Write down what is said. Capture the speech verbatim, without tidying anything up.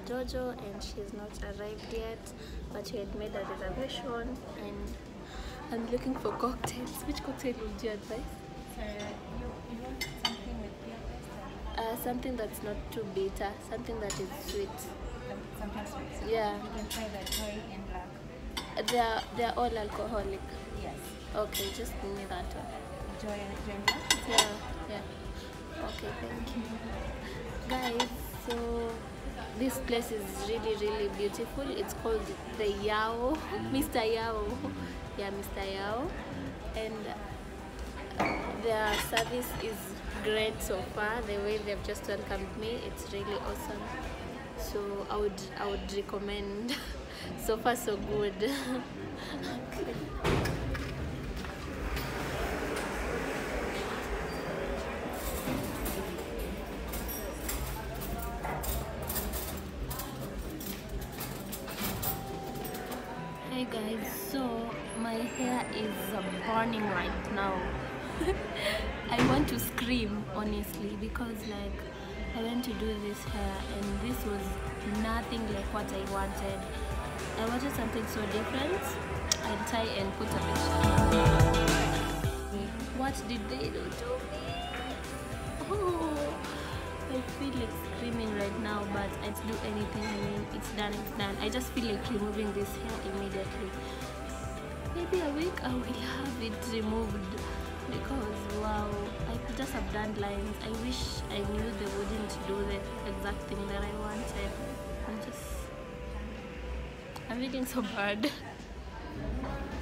Jojo and she's not arrived yet, but we had made a reservation and I'm looking for cocktails. Which cocktail would you advise? So you, you want something with beer taste? Uh, something that's not too bitter, something that is sweet. Something sweet. Yeah. You can try the joy in black. They're, they're all alcoholic. Yes. Okay, just give me that one. Joy and joy in black? Yeah, yeah. Okay, thank you. Guys, so this place is really, really beautiful. It's called the Yao, Mister Yao. Yeah, Mister Yao. And their service is great so far. The way they've just welcomed me, it's really awesome. So I would, I would recommend. So far, so good. Okay. Hey guys, so my hair is uh, burning right now. I want to scream honestly because like I went to do this hair and this was nothing like what I wanted. I wanted something so different. I'd tie and put a bit. What did they do to me? Oh, I feel like screaming right now, but I'd do anything. I mean, it's done, it's done. I just feel like removing this hair immediately. Maybe a week I will have it removed because wow, I could just have done lines. I wish I knew they wouldn't do the exact thing that I wanted. I'm just, I'm feeling so bad.